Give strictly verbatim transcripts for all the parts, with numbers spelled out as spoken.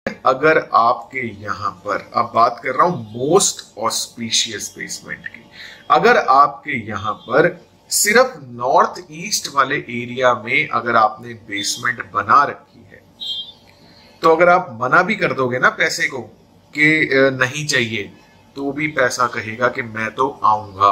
अगर आपके यहाँ पर, अब बात कर रहा हूं मोस्ट ऑस्पिशियस बेसमेंट की, अगर आपके यहाँ पर सिर्फ नॉर्थ ईस्ट वाले एरिया में अगर आपने बेसमेंट बना रखी है, तो अगर आप मना भी कर दोगे ना पैसे को कि नहीं चाहिए, तो भी पैसा कहेगा कि मैं तो आऊंगा।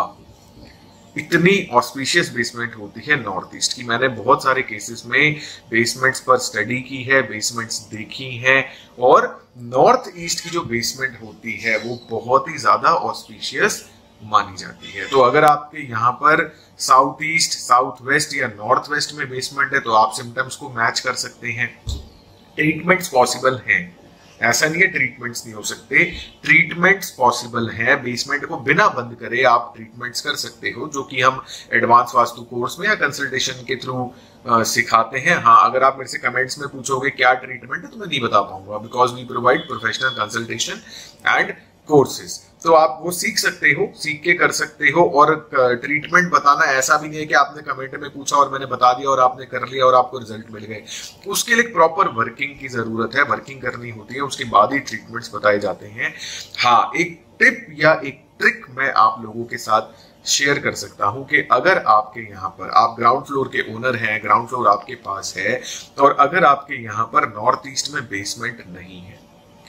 इतनी ऑस्पिशियस बेसमेंट होती है नॉर्थ ईस्ट की। मैंने बहुत सारे केसेस में बेसमेंट्स पर स्टडी की है, बेसमेंट्स देखी हैं, और नॉर्थ ईस्ट की जो बेसमेंट होती है वो बहुत ही ज्यादा ऑस्पिशियस मानी जाती है। तो अगर आपके यहाँ पर साउथ ईस्ट, साउथ वेस्ट या नॉर्थ वेस्ट में बेसमेंट है, तो आप सिम्टम्स को मैच कर सकते हैं। ट्रीटमेंट्स पॉसिबल हैं, ऐसा नहीं है ट्रीटमेंट्स नहीं हो सकते, ट्रीटमेंट्स पॉसिबल है। बेसमेंट को बिना बंद करे आप ट्रीटमेंट्स कर सकते हो, जो कि हम एडवांस वास्तु कोर्स में या कंसल्टेशन के थ्रू सिखाते हैं। हाँ, अगर आप मेरे से कमेंट्स में पूछोगे क्या ट्रीटमेंट है, तो मैं नहीं बता पाऊंगा, because we provide professional consultation and courses. तो आप वो सीख सकते हो, सीख के कर सकते हो। और ट्रीटमेंट बताना ऐसा भी नहीं है कि आपने कमेंट में पूछा और मैंने बता दिया और आपने कर लिया और आपको रिजल्ट मिल गए। उसके लिए प्रॉपर वर्किंग की जरूरत है, वर्किंग करनी होती है, उसके बाद ही ट्रीटमेंट्स बताए जाते हैं। हाँ, एक टिप या एक ट्रिक मैं आप लोगों के साथ शेयर कर सकता हूं कि अगर आपके यहाँ पर, आप ग्राउंड फ्लोर के ओनर हैं, ग्राउंड फ्लोर आपके पास है, और अगर आपके यहाँ पर नॉर्थ ईस्ट में बेसमेंट नहीं है,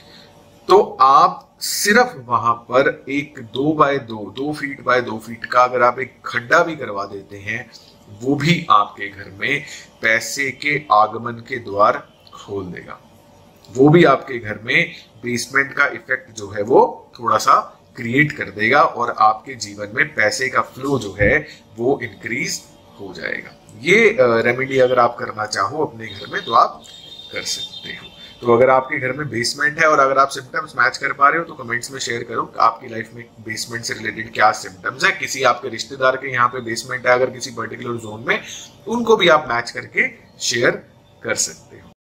तो आप सिर्फ वहां पर एक दो बाय दो दो फीट बाय दो फीट का अगर आप एक खड्डा भी करवा देते हैं, वो भी आपके घर में पैसे के आगमन के द्वार खोल देगा। वो भी आपके घर में बेसमेंट का इफेक्ट जो है वो थोड़ा सा क्रिएट कर देगा, और आपके जीवन में पैसे का फ्लो जो है वो इंक्रीज हो जाएगा। ये रेमेडी अगर आप करना चाहो अपने घर में, तो आप कर सकते हो। तो अगर आपके घर में बेसमेंट है और अगर आप सिम्टम्स मैच कर पा रहे हो, तो कमेंट्स में शेयर करो आपकी लाइफ में बेसमेंट से रिलेटेड क्या सिम्टम्स है। किसी आपके रिश्तेदार के यहाँ पे बेसमेंट है अगर किसी पर्टिकुलर जोन में, उनको भी आप मैच करके शेयर कर सकते हो।